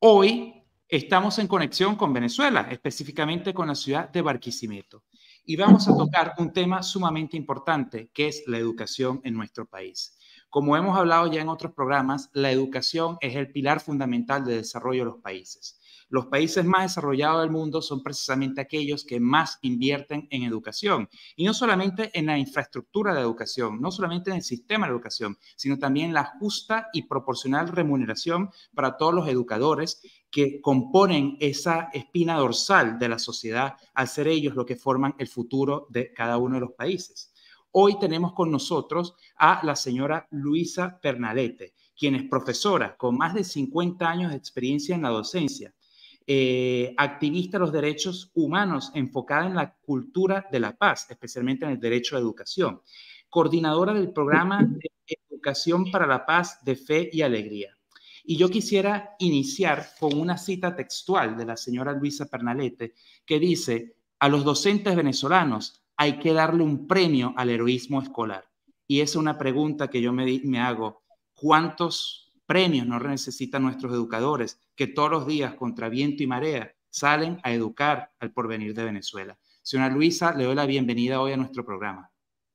Hoy estamos en conexión con Venezuela, específicamente con la ciudad de Barquisimeto, y vamos a tocar un tema sumamente importante, que es la educación en nuestro país. Como hemos hablado ya en otros programas, la educación es el pilar fundamental de desarrollo de los países. Los países más desarrollados del mundo son precisamente aquellos que más invierten en educación, y no solamente en la infraestructura de educación, no solamente en el sistema de educación, sino también en la justa y proporcional remuneración para todos los educadores que componen esa espina dorsal de la sociedad, al ser ellos los que forman el futuro de cada uno de los países. Hoy tenemos con nosotros a la señora Luisa Pernalete, quien es profesora con más de 50 años de experiencia en la docencia, activista de los derechos humanos enfocada en la cultura de la paz, especialmente en el derecho a la educación, coordinadora del programa de Educación para la Paz de Fe y Alegría. Y yo quisiera iniciar con una cita textual de la señora Luisa Pernalete que dice: a los docentes venezolanos hay que darle un premio al heroísmo escolar. Y esa es una pregunta que yo me hago: ¿cuántos premios no necesitan nuestros educadores que todos los días, contra viento y marea, salen a educar al porvenir de Venezuela? Señora Luisa, le doy la bienvenida hoy a nuestro programa.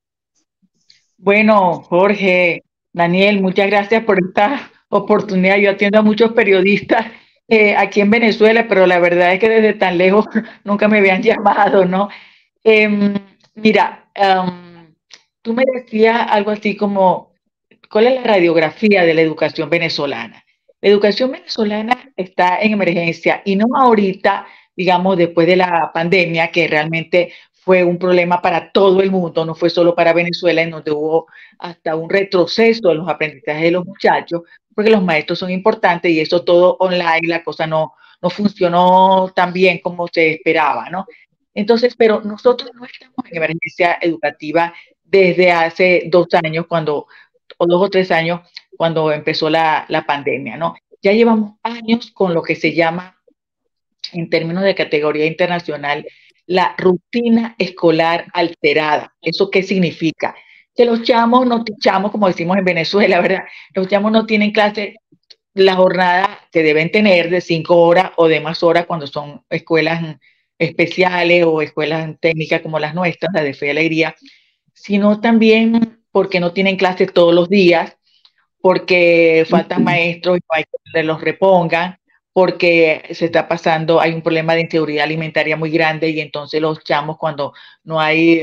Bueno, Jorge, Daniel, muchas gracias por esta oportunidad. Yo atiendo a muchos periodistas aquí en Venezuela, pero la verdad es que desde tan lejos nunca me habían llamado, ¿no? Mira, tú me decías algo así como, ¿cuál es la radiografía de la educación venezolana? La educación venezolana está en emergencia y no ahorita, digamos, después de la pandemia, que realmente fue un problema para todo el mundo, no fue solo para Venezuela, en donde hubo hasta un retroceso en los aprendizajes de los muchachos, porque los maestros son importantes y eso todo online, la cosa no funcionó tan bien como se esperaba, ¿no? Entonces, pero nosotros no estamos en emergencia educativa desde hace 2 años, o 2 o 3 años, cuando empezó la pandemia, ¿no? Ya llevamos años con lo que se llama, en términos de categoría internacional, la rutina escolar alterada. ¿Eso qué significa? Que los chamos no chamos, como decimos en Venezuela, ¿verdad? Los chamos no tienen clase la jornada que deben tener de 5 horas o de más horas cuando son escuelas especiales o escuelas técnicas como las nuestras, la de Fe y Alegría, sino también porque no tienen clases todos los días, porque faltan maestros y no hay que los repongan, porque se está pasando, hay un problema de inseguridad alimentaria muy grande y entonces los chamos cuando no hay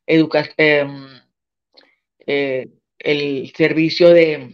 el servicio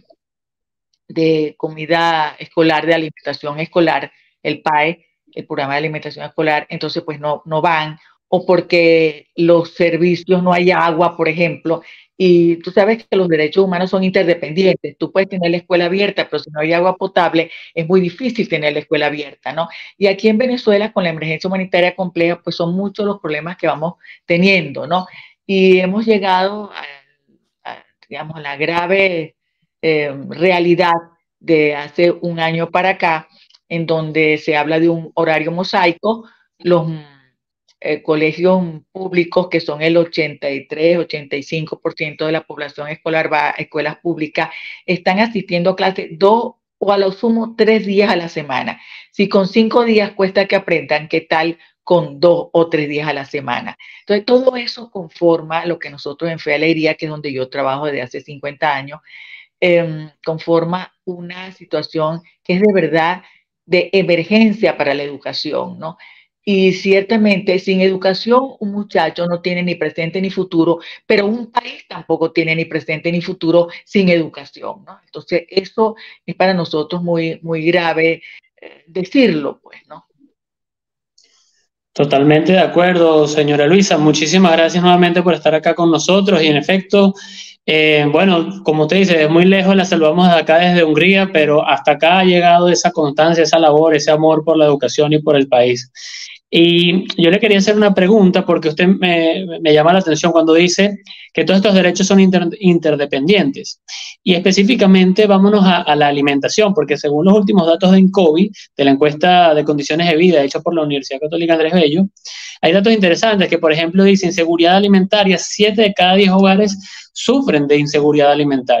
de comida escolar, de alimentación escolar, el PAE, el programa de alimentación escolar, entonces pues no van, o porque los servicios no hay agua, por ejemplo, y tú sabes que los derechos humanos son interdependientes. Tú puedes tener la escuela abierta, pero si no hay agua potable, es muy difícil tener la escuela abierta, ¿no? Y aquí en Venezuela, con la emergencia humanitaria compleja, pues son muchos los problemas que vamos teniendo, ¿no? Y hemos llegado digamos, a la grave realidad de hace un año para acá, en donde se habla de un horario mosaico. Los colegios públicos, que son el 83-85% de la población escolar, va a escuelas públicas, están asistiendo a clases 2 o a lo sumo 3 días a la semana. Si con 5 días cuesta que aprendan, ¿qué tal con 2 o 3 días a la semana? Entonces, todo eso conforma lo que nosotros en Fe y Alegría, que es donde yo trabajo desde hace 50 años, conforma una situación que es de verdad de emergencia para la educación, ¿no? Y ciertamente sin educación un muchacho no tiene ni presente ni futuro, pero un país tampoco tiene ni presente ni futuro sin educación, ¿no? Entonces eso es para nosotros muy, muy grave decirlo, pues, ¿no? Totalmente de acuerdo, señora Luisa. Muchísimas gracias nuevamente por estar acá con nosotros. Y en efecto, bueno, como usted dice, es muy lejos, la saludamos de acá desde Hungría, pero hasta acá ha llegado esa constancia, esa labor, ese amor por la educación y por el país. Y yo le quería hacer una pregunta porque usted me llama la atención cuando dice que todos estos derechos son interdependientes. Y específicamente vámonos a la alimentación, porque según los últimos datos de INCOBI, de la encuesta de condiciones de vida hecha por la Universidad Católica Andrés Bello, hay datos interesantes que, por ejemplo, dice inseguridad alimentaria, 7 de cada 10 hogares sufren de inseguridad alimentaria.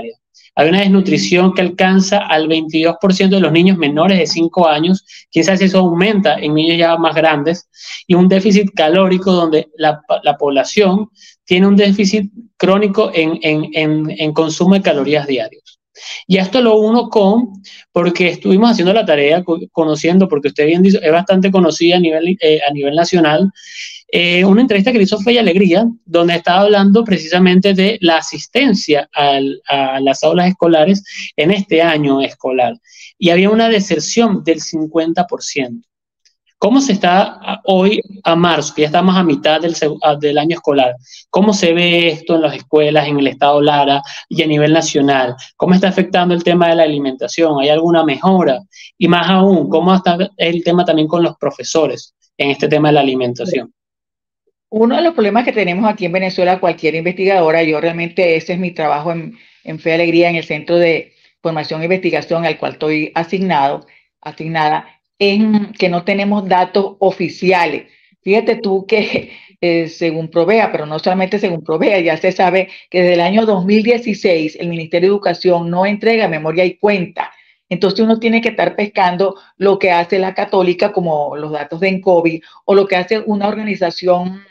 Hay una desnutrición que alcanza al 22% de los niños menores de 5 años, quién sabe si eso aumenta en niños ya más grandes, y un déficit calórico donde la población tiene un déficit crónico en consumo de calorías diarios. Y esto lo uno porque estuvimos haciendo la tarea, conociendo, porque usted bien dice, es bastante conocida a nivel nacional, una entrevista que le hizo Fe y Alegría, donde estaba hablando precisamente de la asistencia a las aulas escolares en este año escolar. Y había una deserción del 50%. ¿Cómo se está hoy a marzo, que ya estamos a mitad del año escolar? ¿Cómo se ve esto en las escuelas, en el estado Lara y a nivel nacional? ¿Cómo está afectando el tema de la alimentación? ¿Hay alguna mejora? Y más aún, ¿cómo está el tema también con los profesores en este tema de la alimentación? Uno de los problemas que tenemos aquí en Venezuela, cualquier investigadora, yo realmente ese es mi trabajo en Fe y Alegría, en el Centro de Formación e Investigación al cual estoy asignada, es que no tenemos datos oficiales. Fíjate tú que según Provea, pero no solamente según Provea, ya se sabe que desde el año 2016 el Ministerio de Educación no entrega memoria y cuenta. Entonces uno tiene que estar pescando lo que hace la Católica, como los datos de ENCOVI, o lo que hace una organización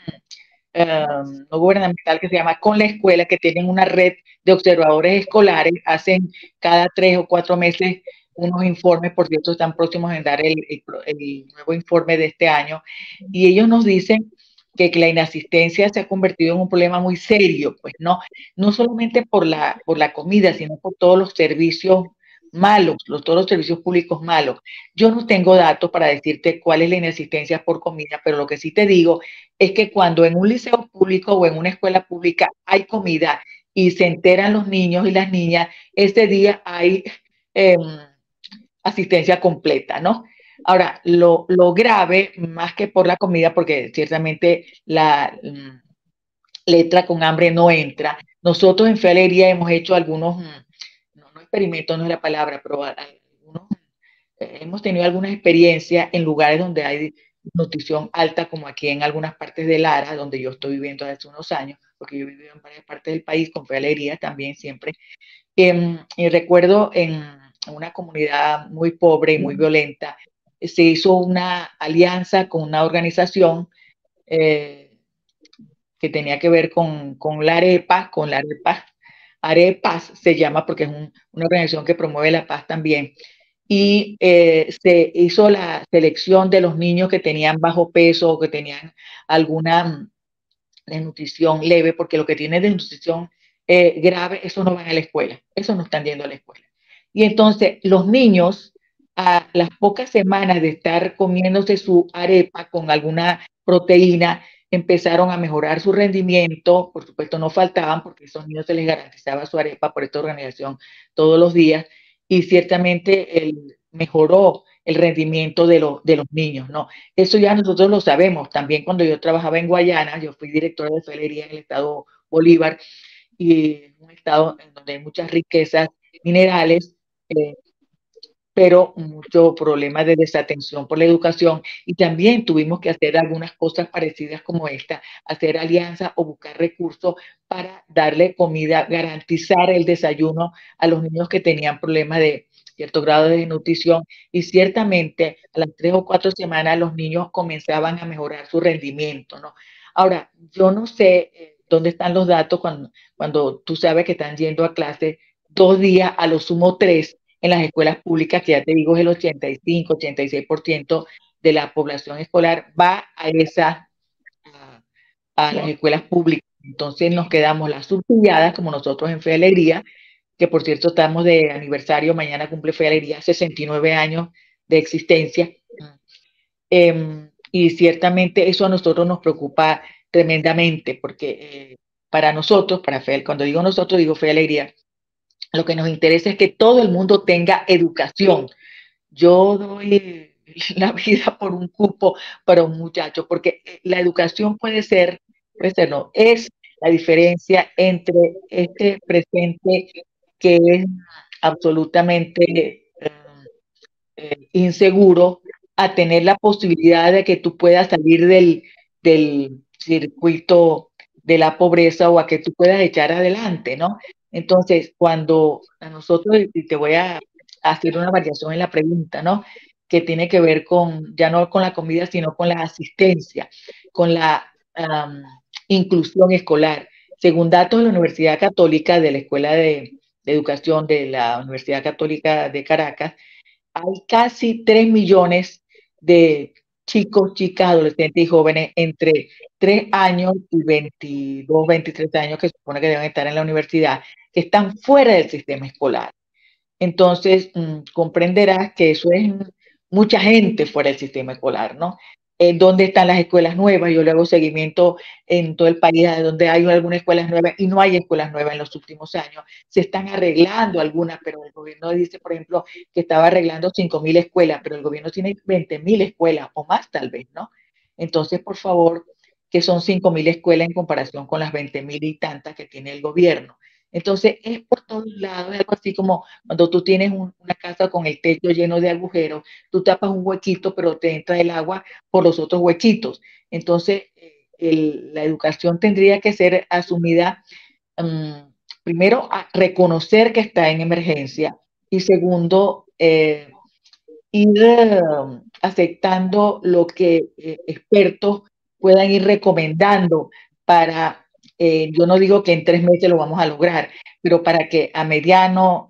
no gubernamental que se llama Con la Escuela, que tienen una red de observadores escolares, hacen cada 3 o 4 meses unos informes, por cierto, están próximos a dar el nuevo informe de este año, y ellos nos dicen que la inasistencia se ha convertido en un problema muy serio, pues no solamente por la comida, sino por todos los servicios malos, todos los servicios públicos malos. Yo no tengo datos para decirte cuál es la inasistencia por comida, pero lo que sí te digo es que cuando en un liceo público o en una escuela pública hay comida y se enteran los niños y las niñas, ese día hay asistencia completa, ¿no? Ahora, lo grave, más que por la comida, porque ciertamente la letra con hambre no entra. Nosotros en Fe y Alegría hemos hecho algunos, no experimentos, no es la palabra, pero algunos, hemos tenido algunas experiencias en lugares donde hay nutrición alta, como aquí en algunas partes de Lara, donde yo estoy viviendo hace unos años, porque yo he vivido en varias partes del país con Fe y Alegría también siempre. Y recuerdo en una comunidad muy pobre y muy violenta, se hizo una alianza con una organización que tenía que ver con la arepa, Arepas se llama porque es una organización que promueve la paz también. Y se hizo la selección de los niños que tenían bajo peso o que tenían alguna desnutrición leve, porque lo que tiene desnutrición grave, eso no van a la escuela, eso no están yendo a la escuela. Y entonces los niños, a las pocas semanas de estar comiéndose su arepa con alguna proteína, empezaron a mejorar su rendimiento. Por supuesto no faltaban porque a esos niños se les garantizaba su arepa por esta organización todos los días, y ciertamente mejoró el rendimiento de los niños, ¿no? Eso ya nosotros lo sabemos. También cuando yo trabajaba en Guayana, yo fui directora de hostelería en el estado Bolívar, y un estado en donde hay muchas riquezas minerales, pero mucho problema de desatención por la educación, y también tuvimos que hacer algunas cosas parecidas como esta, hacer alianzas o buscar recursos para darle comida, garantizar el desayuno a los niños que tenían problemas de cierto grado de desnutrición, y ciertamente a las 3 o 4 semanas los niños comenzaban a mejorar su rendimiento, ¿no? Ahora, yo no sé dónde están los datos cuando tú sabes que están yendo a clase 2 días, a lo sumo 3, en las escuelas públicas, que ya te digo es el 85, 86% de la población escolar va a las escuelas públicas. Entonces nos quedamos las subsidiadas, como nosotros en Fe y Alegría, que por cierto estamos de aniversario, mañana cumple Fe y Alegría 69 años de existencia. Y ciertamente eso a nosotros nos preocupa tremendamente, porque para nosotros, cuando digo nosotros, digo Fe y Alegría, lo que nos interesa es que todo el mundo tenga educación. Yo doy la vida por un cupo para un muchacho, porque la educación puede ser no, es la diferencia entre este presente que es absolutamente inseguro, a tener la posibilidad de que tú puedas salir del circuito de la pobreza, o a que tú puedas echar adelante, ¿no? Entonces, cuando a nosotros, y te voy a hacer una variación en la pregunta, ¿no? Que tiene que ver con, ya no con la comida, sino con la asistencia, con la inclusión escolar. Según datos de la Universidad Católica, de la Escuela de Educación de la Universidad Católica de Caracas, hay casi 3 millones de chicos, chicas, adolescentes y jóvenes entre 3 años y 22, 23 años que se supone que deben estar en la universidad, que están fuera del sistema escolar. Entonces, comprenderás que eso es mucha gente fuera del sistema escolar, ¿no? ¿Dónde están las escuelas nuevas? Yo le hago seguimiento en todo el país, donde hay algunas escuelas nuevas y no hay escuelas nuevas en los últimos años. Se están arreglando algunas, pero el gobierno dice, por ejemplo, que estaba arreglando 5.000 escuelas, pero el gobierno tiene 20.000 escuelas o más tal vez, ¿no? Entonces, por favor, que son 5.000 escuelas en comparación con las 20.000 y tantas que tiene el gobierno. Entonces, es por todos lados, es algo así como cuando tú tienes una casa con el techo lleno de agujeros, tú tapas un huequito, pero te entra el agua por los otros huequitos. Entonces, la educación tendría que ser asumida, primero, a reconocer que está en emergencia y segundo, ir aceptando lo que expertos puedan ir recomendando para, yo no digo que en 3 meses lo vamos a lograr, pero para que a mediano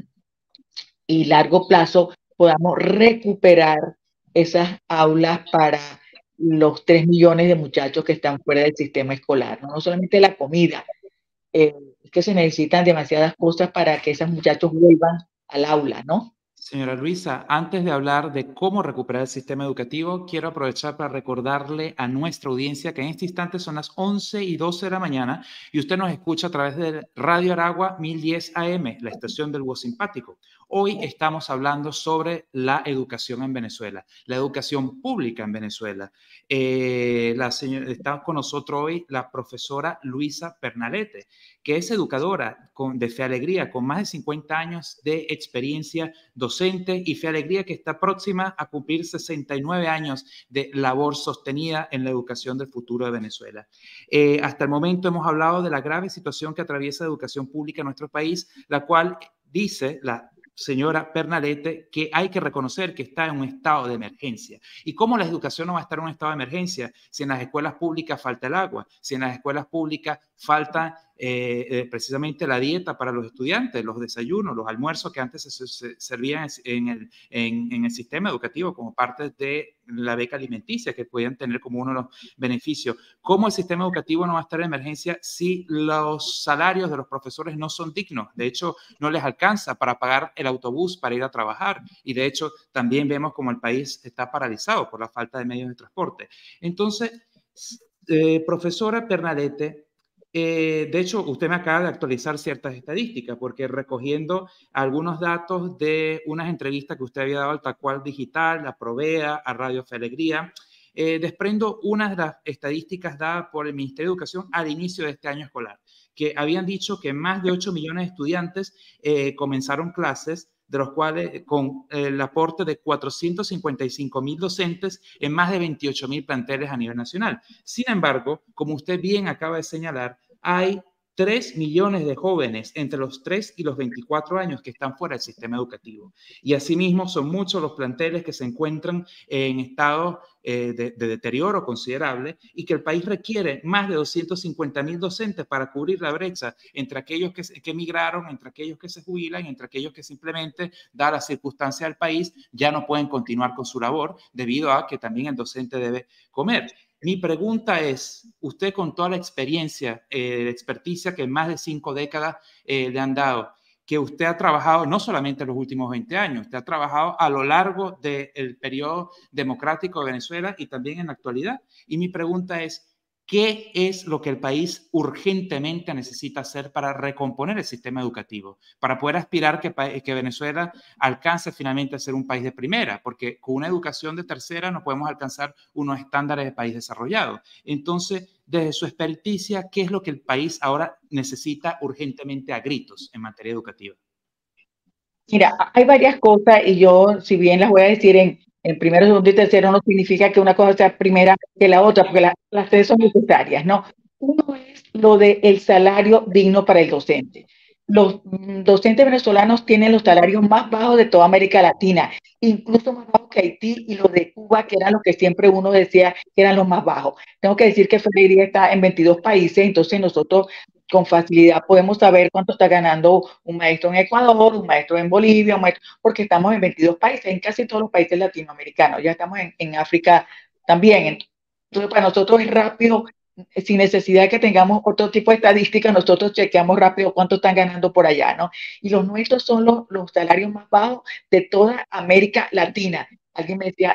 y largo plazo podamos recuperar esas aulas para los 3 millones de muchachos que están fuera del sistema escolar, no, no solamente la comida, es que se necesitan demasiadas cosas para que esos muchachos vuelvan al aula, ¿no? Señora Luisa, antes de hablar de cómo recuperar el sistema educativo, quiero aprovechar para recordarle a nuestra audiencia que en este instante son las 11:12 de la mañana y usted nos escucha a través de Radio Aragua 1010 AM, la estación del Búho Simpático. Hoy estamos hablando sobre la educación en Venezuela, la educación pública en Venezuela. Está con nosotros hoy la profesora Luisa Pernalete, que es educadora de Fe Alegría, con más de 50 años de experiencia docente, y Fe Alegría que está próxima a cumplir 69 años de labor sostenida en la educación del futuro de Venezuela. Hasta el momento hemos hablado de la grave situación que atraviesa la educación pública en nuestro país, la cual dice la señora Pernalete que hay que reconocer que está en un estado de emergencia. ¿Y cómo la educación no va a estar en un estado de emergencia si en las escuelas públicas falta el agua, si en las escuelas públicas falta precisamente la dieta para los estudiantes, los desayunos, los almuerzos que antes se servían en el sistema educativo como parte de la beca alimenticia que podían tener como uno de los beneficios? ¿Cómo el sistema educativo no va a estar en emergencia si los salarios de los profesores no son dignos? De hecho, no les alcanza para pagar el autobús para ir a trabajar, y de hecho también vemos como el país está paralizado por la falta de medios de transporte. Entonces, profesora Pernalete, de hecho, usted me acaba de actualizar ciertas estadísticas, porque recogiendo algunos datos de unas entrevistas que usted había dado al Tacual Digital, a Provea, a Radio Fe Alegría, desprendo unas de las estadísticas dadas por el Ministerio de Educación al inicio de este año escolar, que habían dicho que más de 8 millones de estudiantes comenzaron clases, de los cuales con el aporte de 455.000 docentes en más de 28.000 planteles a nivel nacional. Sin embargo, como usted bien acaba de señalar, hay 3 millones de jóvenes entre los 3 y los 24 años que están fuera del sistema educativo. Y asimismo son muchos los planteles que se encuentran en estado de deterioro considerable, y que el país requiere más de 250.000 docentes para cubrir la brecha entre aquellos que emigraron, entre aquellos que se jubilan, entre aquellos que simplemente, dada la circunstancia del país, ya no pueden continuar con su labor debido a que también el docente debe comer. Mi pregunta es, usted con toda la experiencia, experticia que en más de 5 décadas le han dado, que usted ha trabajado no solamente en los últimos 20 años, usted ha trabajado a lo largo del periodo democrático de Venezuela y también en la actualidad. Y mi pregunta es, ¿qué es lo que el país urgentemente necesita hacer para recomponer el sistema educativo, para poder aspirar que Venezuela alcance finalmente a ser un país de primera? Porque con una educación de tercera no podemos alcanzar unos estándares de país desarrollado. Entonces, desde su experticia, ¿qué es lo que el país ahora necesita urgentemente a gritos en materia educativa? Mira, hay varias cosas y yo, si bien las voy a decir en primero, segundo y tercero, no significa que una cosa sea primera que la otra, porque las 3 son necesarias, ¿no? Uno es lo del salario digno para el docente. los docentes venezolanos tienen los salarios más bajos de toda América Latina, incluso más bajos que Haití y los de Cuba, que eran los que siempre uno decía que eran los más bajos. Tengo que decir que Freire está en 22 países, entonces nosotros con facilidad podemos saber cuánto está ganando un maestro en Ecuador, un maestro en Bolivia, porque estamos en 22 países, en casi todos los países latinoamericanos, ya estamos en África también. Entonces, para nosotros es rápido, sin necesidad de que tengamos otro tipo de estadística, nosotros chequeamos rápido cuánto están ganando por allá, ¿no? Y los nuestros son los salarios más bajos de toda América Latina. Alguien me decía,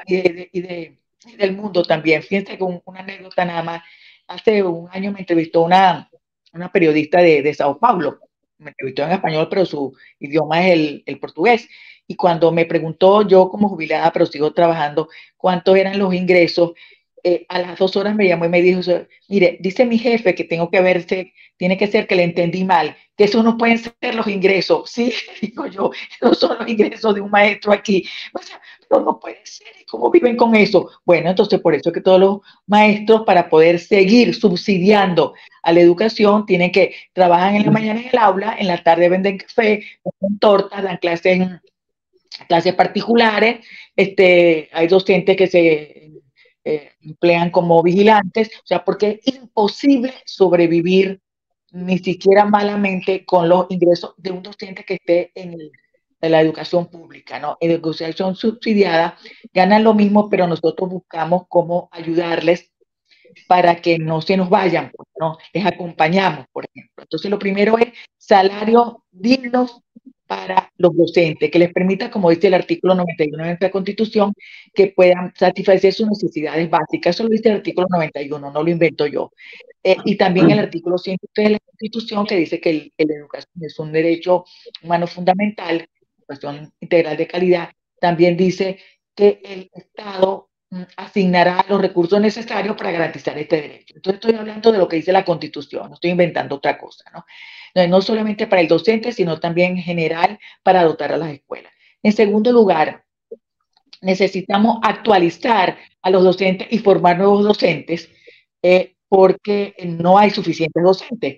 y del mundo también. Fíjense con una anécdota nada más. Hace un año me entrevistó una periodista de Sao Paulo. Me entrevistó en español, pero su idioma es el portugués. Y cuando me preguntó, yo como jubilada, pero sigo trabajando, cuántos eran los ingresos, a las 2 horas me llamó y me dijo, mire, dice mi jefe que tengo que verse, tiene que ser que le entendí mal, que eso no pueden ser los ingresos. Sí, digo yo, esos son los ingresos de un maestro aquí. O sea, pero no puede ser, ¿y cómo viven con eso? Bueno, entonces por eso es que todos los maestros, para poder seguir subsidiando a la educación, tienen que trabajar en la mañana en el aula, en la tarde venden café, venden tortas, dan clases particulares, hay docentes que se emplean como vigilantes, o sea, porque es imposible sobrevivir ni siquiera malamente con los ingresos de un docente que esté en la educación pública, ¿no? En educación subsidiada ganan lo mismo, pero nosotros buscamos cómo ayudarles para que no se nos vayan, ¿no? Les acompañamos, por ejemplo. Entonces, lo primero es salarios dignos para los docentes, que les permita, como dice el artículo 91 de nuestra Constitución, que puedan satisfacer sus necesidades básicas. Eso lo dice el artículo 91, no lo invento yo. Y también el artículo 103 de la Constitución, que dice que la educación es un derecho humano fundamental, educación integral de calidad, también dice que el Estado asignará los recursos necesarios para garantizar este derecho. Entonces estoy hablando de lo que dice la Constitución, no estoy inventando otra cosa, ¿no? No solamente para el docente, sino también en general para dotar a las escuelas. En segundo lugar, necesitamos actualizar a los docentes y formar nuevos docentes porque no hay suficientes docentes.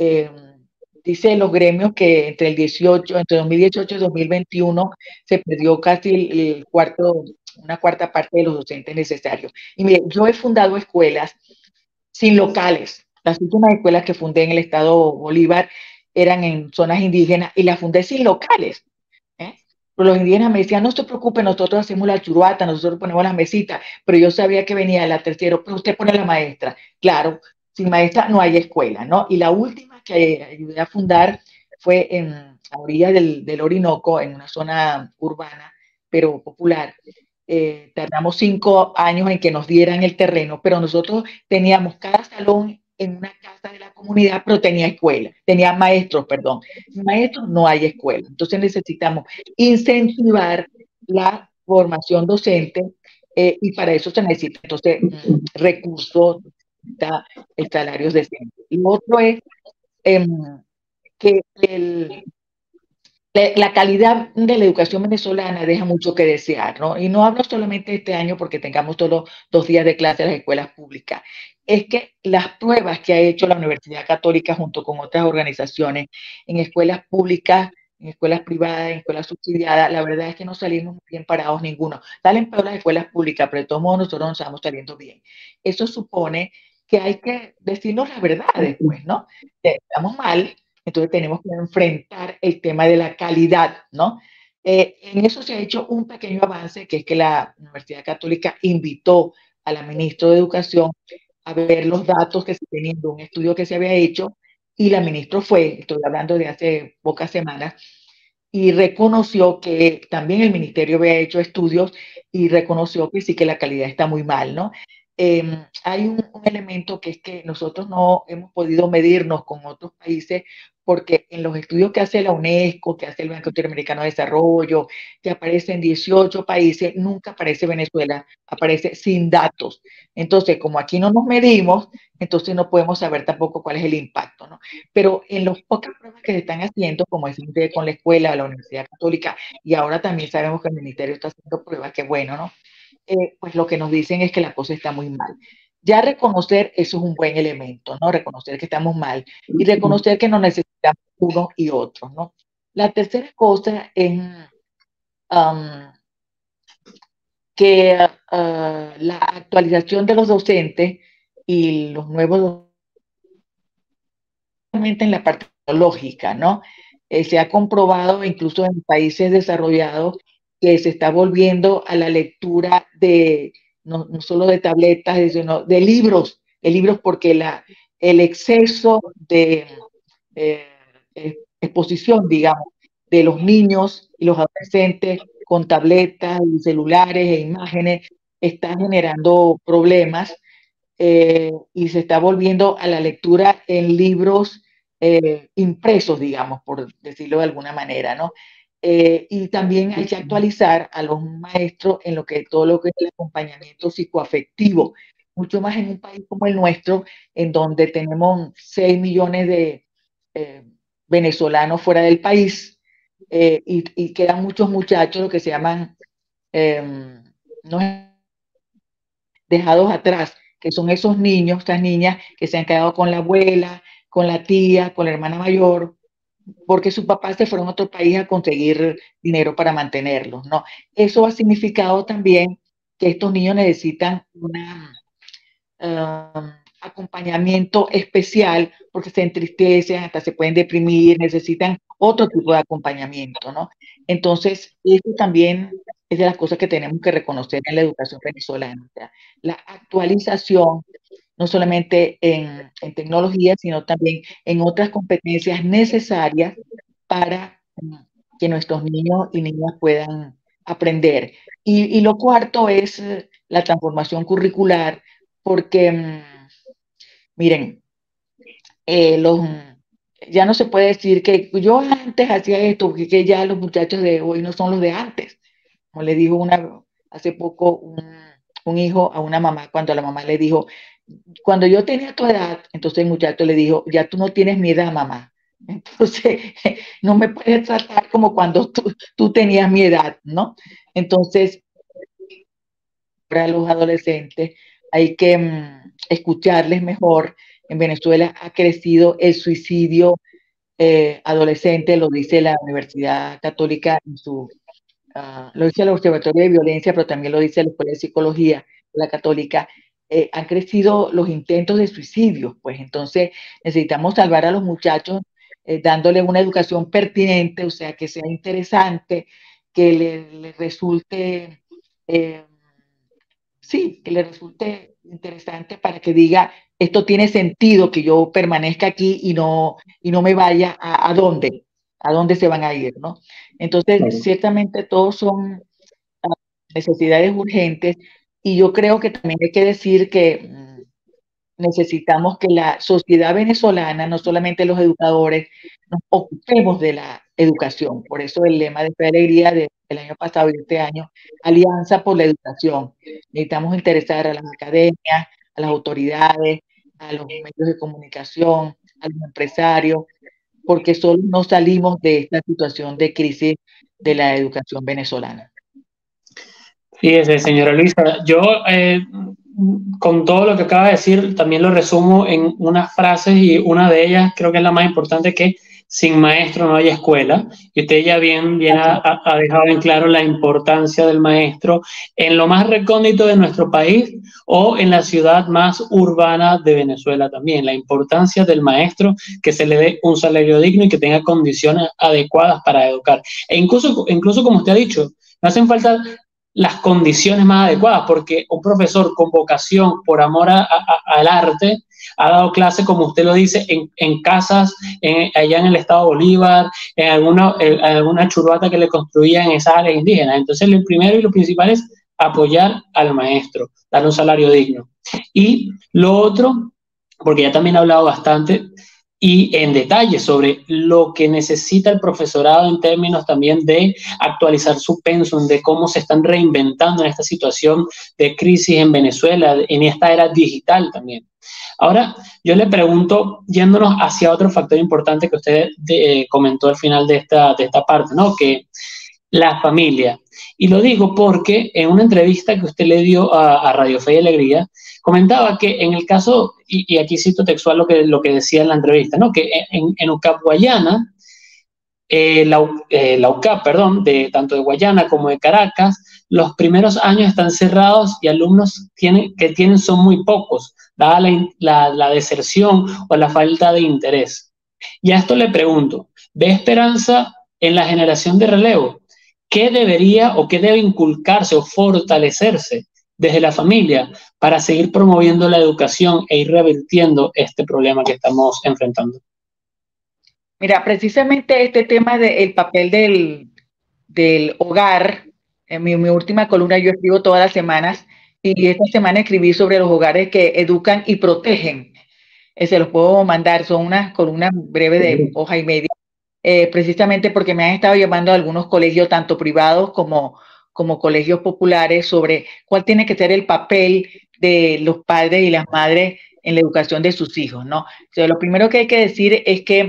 Dicen los gremios que entre 2018 y 2021 se perdió casi una cuarta parte de los docentes necesarios. Y mire, yo he fundado escuelas sin locales. Las últimas escuelas que fundé en el estado Bolívar eran en zonas indígenas y las fundé sin locales. Pero los indígenas me decían, no se preocupe, nosotros hacemos la churuata, nosotros ponemos las mesitas, pero yo sabía que venía la tercera, pero usted pone la maestra. Claro, sin maestra no hay escuela, ¿no? Y la última que ayudé a fundar fue a orillas del Orinoco, en una zona urbana, pero popular. Tardamos 5 años en que nos dieran el terreno, pero nosotros teníamos cada salón en una casa de la comunidad, pero tenía escuela, tenía maestros, perdón. Maestros no hay escuela, entonces necesitamos incentivar la formación docente y para eso se necesita entonces recursos, salarios decentes. Y otro es eh, que la calidad de la educación venezolana deja mucho que desear, ¿no? Y no hablo solamente de este año porque tengamos solo 2 días de clase en las escuelas públicas. Es que las pruebas que ha hecho la Universidad Católica junto con otras organizaciones en escuelas públicas, en escuelas privadas, en escuelas subsidiadas, la verdad es que no salimos bien parados ninguno. Salen peor las escuelas públicas, pero de todos modos nosotros no estamos saliendo bien. Eso supone que hay que decirnos la verdad después, ¿no? Estamos mal, entonces tenemos que enfrentar el tema de la calidad, ¿no? En eso se ha hecho un pequeño avance, que es que la Universidad Católica invitó a la ministra de Educación a ver los datos que se tenían de un estudio que se había hecho y la ministra fue, estoy hablando de hace pocas semanas, y reconoció que también el ministerio había hecho estudios y reconoció que sí que la calidad está muy mal, ¿no? Hay un elemento que es que nosotros no hemos podido medirnos con otros países porque en los estudios que hace la UNESCO, que hace el Banco Interamericano de Desarrollo, que aparece en 18 países, nunca aparece Venezuela, aparece sin datos. Entonces, como aquí no nos medimos, entonces no podemos saber tampoco cuál es el impacto, ¿no? Pero en las pocas pruebas que se están haciendo, como es con la escuela o la Universidad Católica, y ahora también sabemos que el Ministerio está haciendo pruebas, que bueno, ¿no? Pues lo que nos dicen es que la cosa está muy mal. Ya reconocer eso es un buen elemento, ¿no? Reconocer que estamos mal y reconocer que nos necesitamos uno y otro, ¿no? La tercera cosa es que la actualización de los docentes y los nuevos en la parte tecnológica, ¿no? Se ha comprobado incluso en países desarrollados que se está volviendo a la lectura de no solo de tabletas, sino de libros porque el exceso de eh, exposición, digamos, de los niños y los adolescentes con tabletas y celulares e imágenes está generando problemas y se está volviendo a la lectura en libros impresos, digamos, por decirlo de alguna manera, ¿no? Y también hay que actualizar a los maestros en todo lo que es el acompañamiento psicoafectivo, mucho más en un país como el nuestro, en donde tenemos 6 millones de venezolanos fuera del país y quedan muchos muchachos, lo que se llaman no dejados atrás, que son esos niños, estas niñas que se han quedado con la abuela, con la tía, con la hermana mayor, porque sus papás se fueron a otro país a conseguir dinero para mantenerlos, ¿no? Eso ha significado también que estos niños necesitan un acompañamiento especial porque se entristecen, hasta se pueden deprimir, necesitan otro tipo de acompañamiento, ¿no? Entonces, eso también es de las cosas que tenemos que reconocer en la educación venezolana, o sea, la actualización no solamente en tecnología, sino también en otras competencias necesarias para que nuestros niños y niñas puedan aprender. Y lo cuarto es la transformación curricular, porque, miren, ya no se puede decir que yo antes hacía esto, porque que ya los muchachos de hoy no son los de antes. Como le dijo hace poco un hijo a una mamá, cuando la mamá le dijo, cuando yo tenía tu edad, entonces el muchacho le dijo, ya tú no tienes mi edad, mamá. Entonces, no me puedes tratar como cuando tú tenías mi edad, ¿no? Entonces, para los adolescentes hay que escucharles mejor. En Venezuela ha crecido el suicidio adolescente, lo dice la Universidad Católica en lo dice el Observatorio de Violencia, pero también lo dice la Escuela de Psicología, la Católica. Han crecido los intentos de suicidio, pues entonces necesitamos salvar a los muchachos dándole una educación pertinente, o sea, que sea interesante, que le resulte, sí, que le resulte interesante para que diga, esto tiene sentido que yo permanezca aquí y no me vaya a dónde se van a ir, ¿no? Entonces, ciertamente todos son necesidades urgentes y yo creo que también hay que decir que necesitamos que la sociedad venezolana, no solamente los educadores, nos ocupemos de la educación. Por eso el lema de Fe y Alegría del año pasado y de este año, Alianza por la Educación. Necesitamos interesar a las academias, a las autoridades, a los medios de comunicación, a los empresarios, porque solo no salimos de esta situación de crisis de la educación venezolana. Fíjese, señora Luisa, yo con todo lo que acaba de decir también lo resumo en unas frases y una de ellas creo que es la más importante, que sin maestro no hay escuela, y usted ya bien ha dejado en claro la importancia del maestro en lo más recóndito de nuestro país o en la ciudad más urbana de Venezuela también, la importancia del maestro, que se le dé un salario digno y que tenga condiciones adecuadas para educar. E incluso como usted ha dicho, no hacen falta las condiciones más adecuadas, porque un profesor con vocación por amor al arte ha dado clase, como usted lo dice, en casas, allá en el estado Bolívar, en alguna churuata que le construían en esas áreas indígenas. Entonces, lo primero y lo principal es apoyar al maestro, darle un salario digno. Y lo otro, porque ya también he hablado bastante y en detalle sobre lo que necesita el profesorado en términos también de actualizar su pensum, de cómo se están reinventando en esta situación de crisis en Venezuela, en esta era digital también. Ahora, yo le pregunto, yéndonos hacia otro factor importante que usted comentó al final de esta parte, ¿no? Que La familia. Y lo digo porque en una entrevista que usted le dio a Radio Fe y Alegría, comentaba que en el caso, y aquí cito textual lo que decía en la entrevista, ¿no? Que en UCAP Guayana, la UCAP, perdón, tanto de Guayana como de Caracas, los primeros años están cerrados y alumnos que tienen son muy pocos, dada la deserción o la falta de interés. Y a esto le pregunto, ¿ve esperanza en la generación de relevo? ¿Qué debería o qué debe inculcarse o fortalecerse desde la familia para seguir promoviendo la educación e ir revirtiendo este problema que estamos enfrentando? Mira, precisamente este tema del papel del hogar, en mi última columna yo escribo todas las semanas y esta semana escribí sobre los hogares que educan y protegen. Se los puedo mandar, son unas columnas breves de hoja y media, precisamente porque me han estado llamando a algunos colegios, tanto privados como colegios populares, sobre cuál tiene que ser el papel de los padres y las madres en la educación de sus hijos, ¿no? O sea, lo primero que hay que decir es que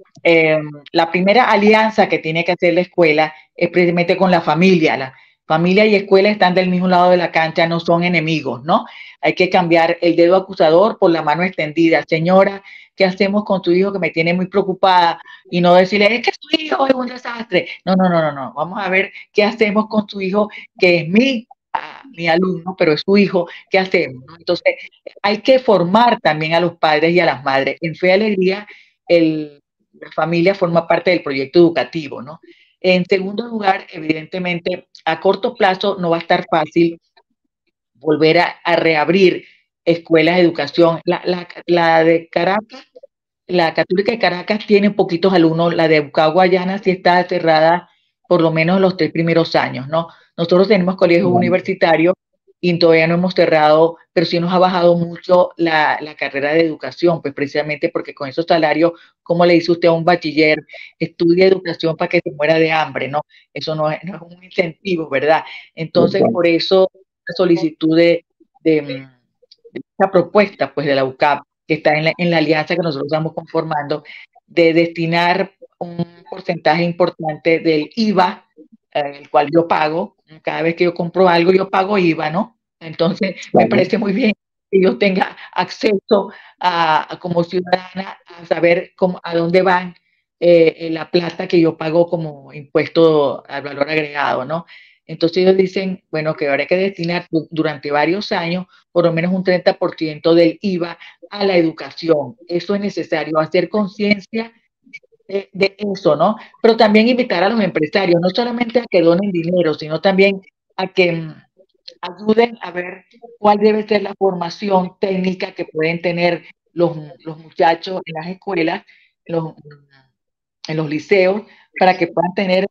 la primera alianza que tiene que hacer la escuela es precisamente con la familia. La familia y escuela están del mismo lado de la cancha, no son enemigos, ¿no? Hay que cambiar el dedo acusador por la mano extendida. Señora, ¿qué hacemos con tu hijo que me tiene muy preocupada? Y no decirle, es que tu hijo es un desastre. No. Vamos a ver qué hacemos con tu hijo, que es mi alumno, pero es su hijo. ¿Qué hacemos? Entonces, hay que formar también a los padres y a las madres. En Fe y Alegría, la familia forma parte del proyecto educativo, ¿no? En segundo lugar, evidentemente, a corto plazo no va a estar fácil volver a reabrir escuelas de educación. La de Caracas, la Católica de Caracas tiene poquitos alumnos, la de Guayana sí está cerrada por lo menos los 3 primeros años, ¿no? Nosotros tenemos colegios universitarios y todavía no hemos cerrado, pero sí nos ha bajado mucho la carrera de educación, pues precisamente porque con esos salarios, ¿cómo le dice usted a un bachiller, estudia educación para que se muera de hambre? No, eso no es un incentivo, ¿verdad? Entonces, por eso la solicitud de esta propuesta, pues, de la UCAP, que está en la alianza que nosotros estamos conformando, de destinar un porcentaje importante del IVA, el cual yo pago. Cada vez que yo compro algo, yo pago IVA, ¿no? Entonces, me parece muy bien que yo tenga acceso como ciudadana, a saber a dónde van la plata que yo pago como impuesto al valor agregado, ¿no? Entonces ellos dicen, bueno, que ahora hay que destinar durante varios años por lo menos un 30% del IVA a la educación. Eso es necesario, hacer conciencia de eso, ¿no? Pero también invitar a los empresarios, no solamente a que donen dinero, sino también a que ayuden a ver cuál debe ser la formación técnica que pueden tener los muchachos en las escuelas, en los liceos, para que puedan tener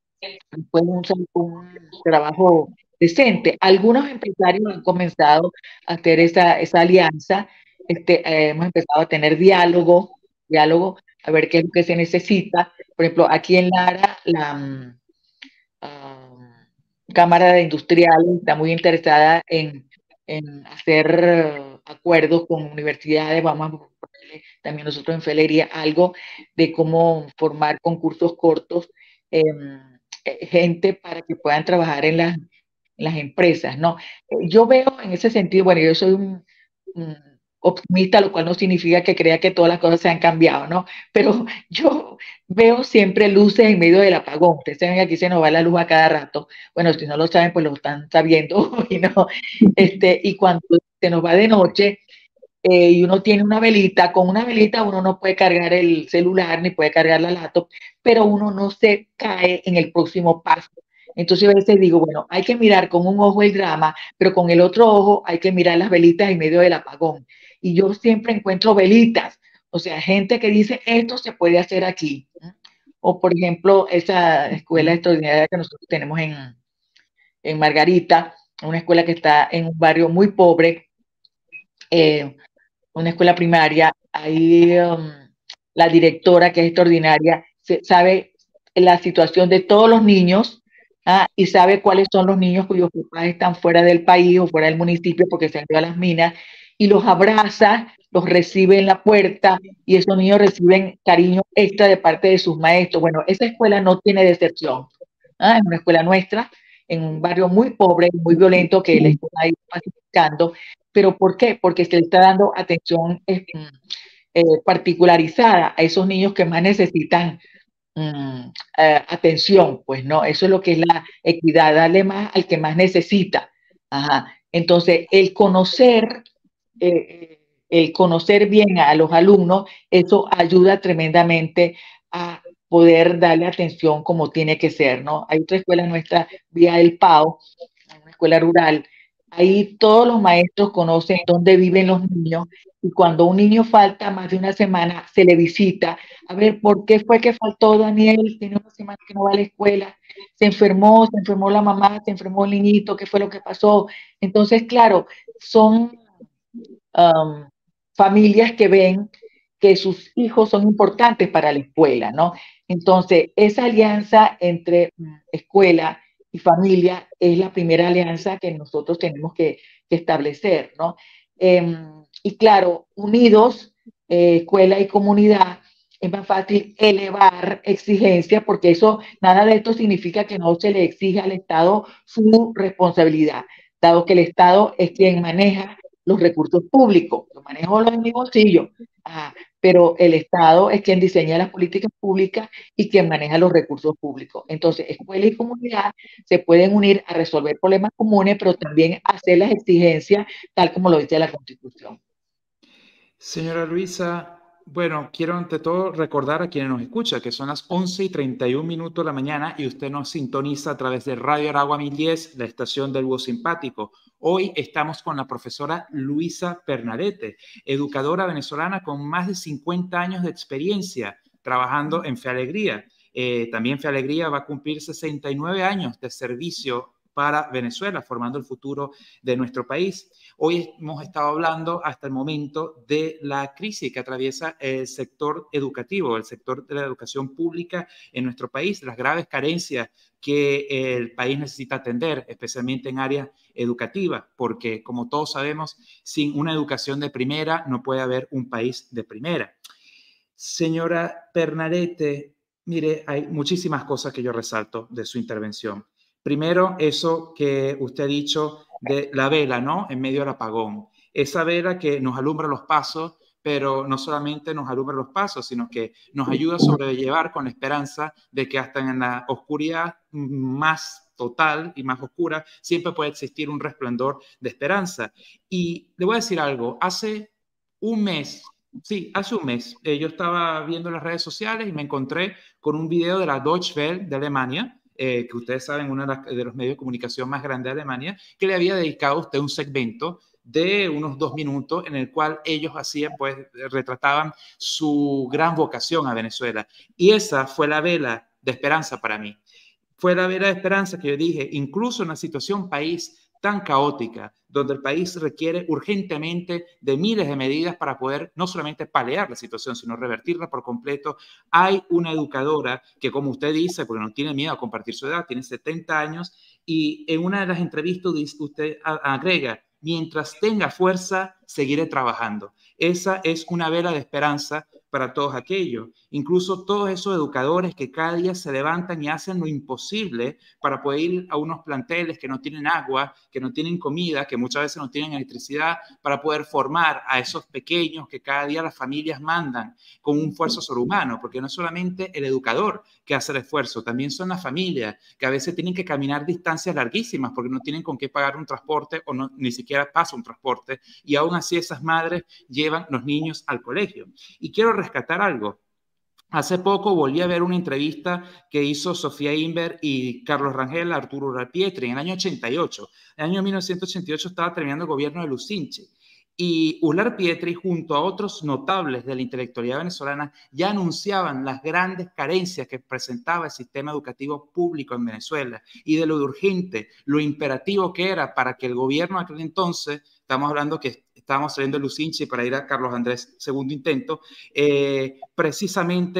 un trabajo decente. Algunos empresarios han comenzado a hacer esa alianza. Hemos empezado a tener diálogo, a ver qué es lo que se necesita. Por ejemplo, aquí en Lara, la Cámara de Industriales está muy interesada en hacer acuerdos con universidades. Vamos a proponerle también nosotros en Fe y Alegría algo de cómo formar concursos cortos, gente para que puedan trabajar en las empresas, ¿no? Yo veo en ese sentido, bueno, yo soy un optimista, lo cual no significa que crea que todas las cosas se han cambiado, ¿no? Pero yo veo siempre luces en medio del apagón. Ustedes saben que aquí se nos va la luz a cada rato. Bueno, si no lo saben, pues lo están sabiendo. Y cuando se nos va de noche y uno tiene una velita, con una velita uno no puede cargar el celular ni puede cargar la laptop, pero uno no se cae en el próximo paso. Entonces a veces digo, bueno, hay que mirar con un ojo el drama, pero con el otro ojo hay que mirar las velitas en medio del apagón. Y yo siempre encuentro velitas, o sea, gente que dice, esto se puede hacer aquí. O por ejemplo, esa escuela extraordinaria que nosotros tenemos en Margarita, una escuela que está en un barrio muy pobre, una escuela primaria, ahí la directora, que es extraordinaria, sabe la situación de todos los niños, y sabe cuáles son los niños cuyos papás están fuera del país o fuera del municipio porque se han ido a las minas, y los abraza, los recibe en la puerta, y esos niños reciben cariño extra de parte de sus maestros. Bueno, esa escuela no tiene deserción. en una escuela nuestra, en un barrio muy pobre, muy violento, que la escuela ha ido pacificando. ¿Pero por qué? Porque se le está dando atención particularizada a esos niños que más necesitan atención, pues no, eso es lo que es la equidad, darle más al que más necesita. Ajá. Entonces, el conocer bien a los alumnos, eso ayuda tremendamente a poder darle atención como tiene que ser, ¿no? Hay otra escuela nuestra, Vía del Pao, una escuela rural. Ahí todos los maestros conocen dónde viven los niños y cuando un niño falta más de una semana, se le visita. A ver, ¿por qué fue que faltó Daniel? Tiene una semana que no va a la escuela. Se enfermó la mamá, se enfermó el niñito, ¿qué fue lo que pasó? Entonces, claro, son um, familias que ven que sus hijos son importantes para la escuela, ¿no? Entonces, esa alianza entre escuela y familia es la primera alianza que nosotros tenemos que establecer, ¿no? Y claro, unidos, escuela y comunidad, es más fácil elevar exigencias porque eso, nada de esto significa que no se le exija al Estado su responsabilidad, dado que el Estado es quien maneja los recursos públicos. Yo manejo los en mi bolsillo, pero el Estado es quien diseña las políticas públicas y quien maneja los recursos públicos. Entonces, escuela y comunidad se pueden unir a resolver problemas comunes, pero también hacer las exigencias tal como lo dice la Constitución. Señora Luisa, bueno, quiero ante todo recordar a quienes nos escuchan que son las 11:31 de la mañana y usted nos sintoniza a través de Radio Aragua 1010, la estación del Búho Simpático. Hoy estamos con la profesora Luisa Pernarete, educadora venezolana con más de 50 años de experiencia trabajando en Fe Alegría. También Fe Alegría va a cumplir 69 años de servicio para Venezuela, formando el futuro de nuestro país. Hoy hemos estado hablando hasta el momento de la crisis que atraviesa el sector educativo, el sector de la educación pública en nuestro país, las graves carencias que el país necesita atender, especialmente en áreas educativas, porque como todos sabemos, sin una educación de primera no puede haber un país de primera. Señora Pernarete, mire, hay muchísimas cosas que yo resalto de su intervención. Primero, eso que usted ha dicho de la vela, ¿no? En medio del apagón. Esa vela que nos alumbra los pasos, pero no solamente nos alumbra los pasos, sino que nos ayuda a sobrellevar con la esperanza de que hasta en la oscuridad más total y más oscura siempre puede existir un resplandor de esperanza. Y le voy a decir algo, hace un mes, yo estaba viendo las redes sociales y me encontré con un video de la Deutsche Welle de Alemania, que ustedes saben, uno de los medios de comunicación más grandes de Alemania, que le había dedicado a usted un segmento de unos 2 minutos en el cual ellos hacían, pues, retrataban su gran vocación a Venezuela. Y esa fue la vela de esperanza para mí. Fue la vela de esperanza que yo dije, incluso en una situación país tan caótica, donde el país requiere urgentemente de miles de medidas para poder no solamente paliar la situación, sino revertirla por completo. Hay una educadora que, como usted dice, porque no tiene miedo a compartir su edad, tiene 70 años, y en una de las entrevistas usted agrega, mientras tenga fuerza, seguiré trabajando. Esa es una vela de esperanza para todos aquellos, incluso todos esos educadores que cada día se levantan y hacen lo imposible para poder ir a unos planteles que no tienen agua, que no tienen comida, que muchas veces no tienen electricidad, para poder formar a esos pequeños que cada día las familias mandan con un esfuerzo sobrehumano, porque no es solamente el educador que hace el esfuerzo, también son las familias que a veces tienen que caminar distancias larguísimas porque no tienen con qué pagar un transporte o no, ni siquiera pasa un transporte, y aún así esas madres llevan los niños al colegio. Y quiero rescatar algo. Hace poco volví a ver una entrevista que hizo Sofía Inver y Carlos Rangel a Arturo Uralpietri en el año 88. En el año 1988 estaba terminando el gobierno de Lucinchi. Y Uralpietri, junto a otros notables de la intelectualidad venezolana, ya anunciaban las grandes carencias que presentaba el sistema educativo público en Venezuela y de lo urgente, lo imperativo que era para que el gobierno de aquel entonces, estamos hablando que estábamos saliendo de Lucinchi para ir a Carlos Andrés, segundo intento, precisamente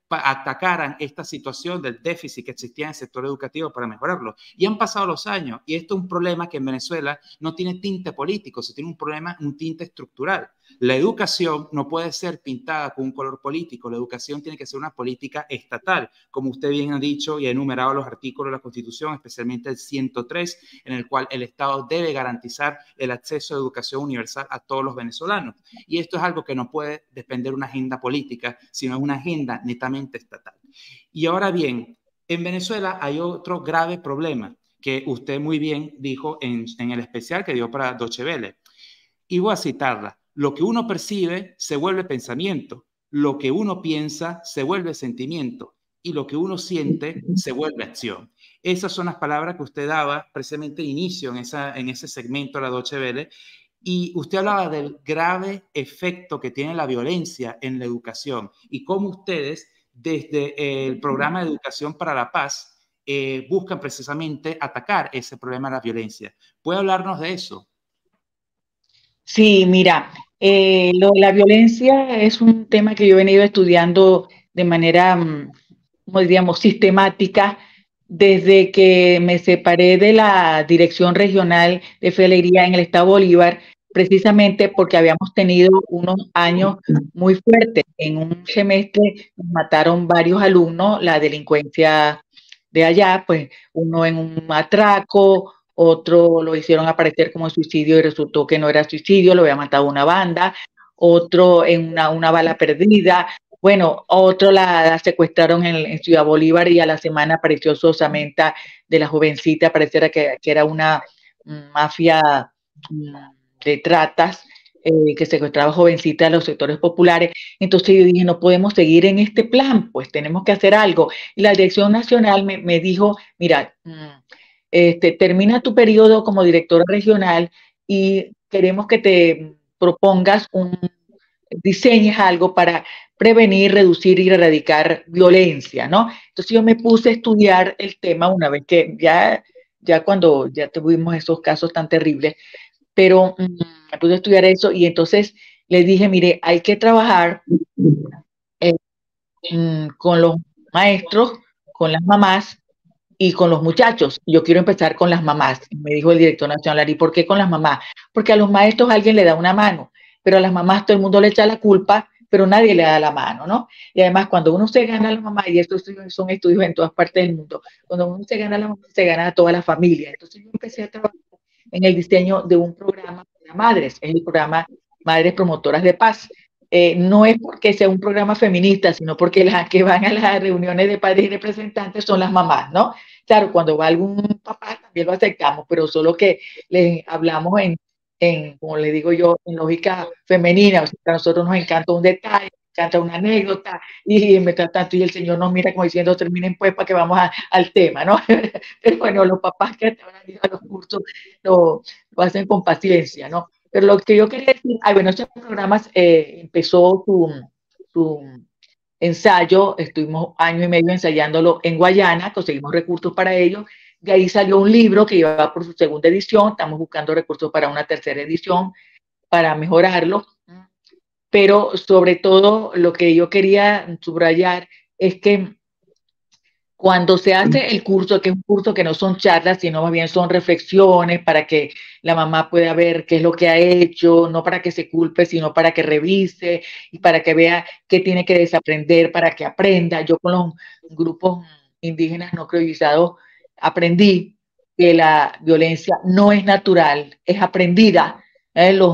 atacaran esta situación del déficit que existía en el sector educativo para mejorarlo. Y han pasado los años y esto es un problema que en Venezuela no tiene tinte político, se tiene un problema, un tinte estructural. La educación no puede ser pintada con un color político, la educación tiene que ser una política estatal, como usted bien ha dicho y ha enumerado los artículos de la Constitución, especialmente el 103, en el cual el Estado debe garantizar el acceso a educación universal a todos los venezolanos. Y esto es algo que no puede depender de una agenda política, sino es una agenda netamente estatal. Y ahora bien, en Venezuela hay otro grave problema que usted muy bien dijo en el especial que dio para Deutsche Welle. Y voy a citarla. Lo que uno percibe se vuelve pensamiento, lo que uno piensa se vuelve sentimiento y lo que uno siente se vuelve acción. Esas son las palabras que usted daba precisamente de inicio en ese segmento de la Deutsche Welle. Y usted hablaba del grave efecto que tiene la violencia en la educación y cómo ustedes, desde el programa de Educación para la Paz, buscan precisamente atacar ese problema de la violencia. ¿Puede hablarnos de eso? Sí, mira, la violencia es un tema que yo he venido estudiando de manera, como diríamos, sistemática desde que me separé de la Dirección Regional de Felería en el Estado Bolívar, precisamente porque habíamos tenido unos años muy fuertes. En un semestre nos mataron varios alumnos, la delincuencia de allá, pues uno en un atraco, otro lo hicieron aparecer como suicidio y resultó que no era suicidio, lo había matado una banda, otro en una bala perdida, bueno, otro la secuestraron en Ciudad Bolívar y a la semana apareció su osamenta de la jovencita, pareciera que era una mafia de tratas que secuestraba jovencitas de los sectores populares. Entonces yo dije, no podemos seguir en este plan, pues tenemos que hacer algo. Y la Dirección Nacional me dijo, mira, termina tu periodo como directora regional y queremos que te propongas diseñes algo para prevenir, reducir y erradicar violencia, ¿no? Entonces yo me puse a estudiar el tema una vez que ya cuando ya tuvimos esos casos tan terribles, pero me puse a estudiar eso y entonces le dije, mire, hay que trabajar eh, con los maestros, con las mamás y con los muchachos. Yo quiero empezar con las mamás. Me dijo el director nacional, ¿y por qué con las mamás? Porque a los maestros alguien le da una mano, pero a las mamás todo el mundo le echa la culpa, pero nadie le da la mano, ¿no? Y además cuando uno se gana a la mamá, y estos son estudios en todas partes del mundo, cuando uno se gana a la mamá, se gana a toda la familia. Entonces yo empecé a trabajar en el diseño de un programa para madres, es el programa Madres Promotoras de Paz. No es porque sea un programa feminista, sino porque las que van a las reuniones de padres y representantes son las mamás, ¿no? Claro, cuando va algún papá también lo aceptamos, pero solo que le hablamos como le digo yo, en lógica femenina. O sea, a nosotros nos encanta un detalle, nos encanta una anécdota, y mientras tanto y el Señor nos mira como diciendo, terminen pues para que vamos al tema, ¿no? Pero bueno, los papás que hasta ahora han ido a los cursos lo hacen con paciencia, ¿no? Pero lo que yo quería decir, bueno, este programa empezó su ensayo, estuvimos año y medio ensayándolo en Guayana, conseguimos recursos para ello, de ahí salió un libro que iba por su segunda edición, estamos buscando recursos para una tercera edición, para mejorarlo, pero sobre todo lo que yo quería subrayar es que cuando se hace el curso, que es un curso que no son charlas, sino más bien son reflexiones para que la mamá pueda ver qué es lo que ha hecho, no para que se culpe, sino para que revise y para que vea qué tiene que desaprender, para que aprenda. Yo con los grupos indígenas no criollizados aprendí que la violencia no es natural, es aprendida. Los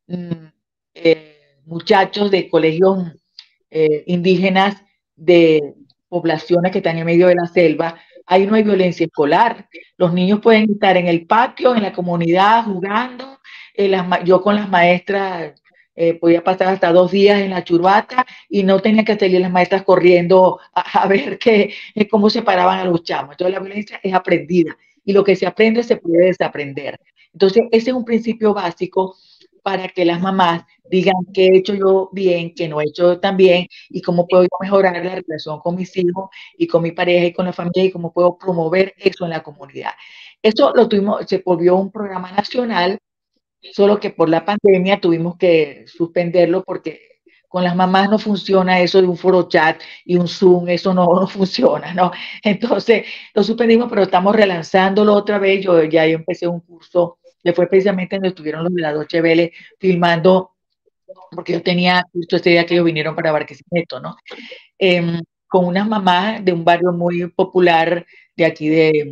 muchachos de colegios indígenas de poblaciones que están en medio de la selva, ahí no hay violencia escolar. Los niños pueden estar en el patio, en la comunidad, jugando. Yo con las maestras podía pasar hasta 2 días en la churbata y no tenía que salir las maestras corriendo a ver cómo se paraban a los chamos. Entonces la violencia es aprendida y lo que se aprende se puede desaprender. Entonces ese es un principio básico para que las mamás digan qué he hecho yo bien, qué no he hecho tan bien y cómo puedo mejorar la relación con mis hijos y con mi pareja y con la familia y cómo puedo promover eso en la comunidad. Eso lo tuvimos, se volvió un programa nacional, solo que por la pandemia tuvimos que suspenderlo porque Con las mamás no funciona eso de un foro chat y un Zoom, eso no funciona, ¿no? Entonces lo suspendimos, pero estamos relanzándolo otra vez. Yo empecé un curso que fue precisamente donde estuvieron los de la Deutsche Welle filmando, porque yo tenía justo ese día que ellos vinieron para Barquisimeto, ¿no? Con unas mamás de un barrio muy popular de aquí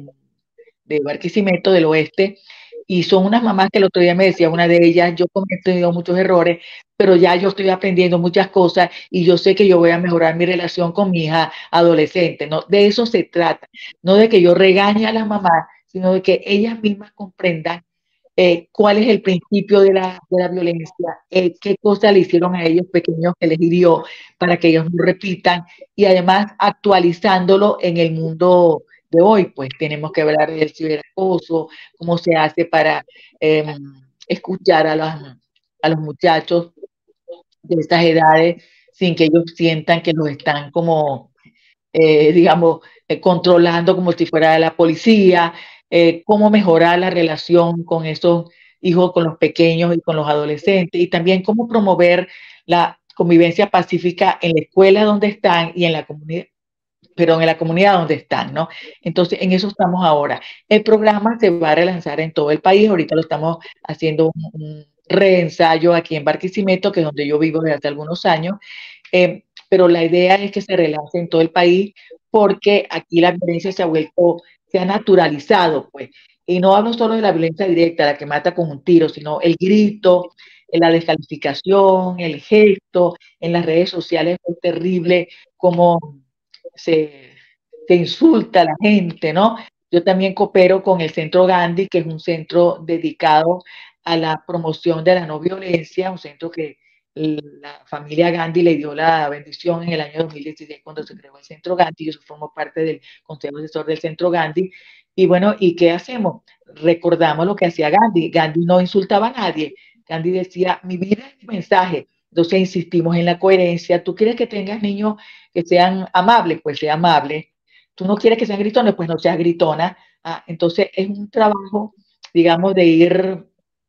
de Barquisimeto, del oeste, y son unas mamás que el otro día me decía una de ellas, yo he tenido muchos errores, pero ya yo estoy aprendiendo muchas cosas y yo sé que yo voy a mejorar mi relación con mi hija adolescente, ¿no? De eso se trata, no de que yo regañe a las mamás, sino de que ellas mismas comprendan cuál es el principio de la violencia, qué cosas le hicieron a ellos pequeños que les hirió para que ellos no repitan, y además actualizándolo en el mundo de hoy, pues tenemos que hablar del ciberacoso, cómo se hace para escuchar a los muchachos de estas edades sin que ellos sientan que los están como, digamos, controlando como si fuera la policía, cómo mejorar la relación con esos hijos, con los pequeños y con los adolescentes, y también cómo promover la convivencia pacífica en la escuela donde están y en la comunidad, pero en la comunidad donde están, ¿no? Entonces, en eso estamos ahora. El programa se va a relanzar en todo el país. Ahorita lo estamos haciendo un reensayo aquí en Barquisimeto, que es donde yo vivo desde hace algunos años. Pero la idea es que se relance en todo el país porque aquí la violencia se ha naturalizado, pues. Y no hablo solo de la violencia directa, la que mata con un tiro, sino el grito, la descalificación, el gesto, en las redes sociales es terrible como se, se insulta a la gente, ¿no? Yo también coopero con el Centro Gandhi, que es un centro dedicado a la promoción de la no violencia, un centro que la familia Gandhi le dio la bendición en el año 2016 cuando se creó el Centro Gandhi. Yo formo parte del Consejo Asesor del Centro Gandhi. Y bueno, ¿y qué hacemos? Recordamos lo que hacía Gandhi. Gandhi no insultaba a nadie. Gandhi decía, mi vida es mi mensaje. Entonces insistimos en la coherencia. ¿Tú quieres que tengas niños que sean amables? Pues sea amable. ¿Tú no quieres que sean gritones? Pues no seas gritona. Entonces es un trabajo, digamos, de ir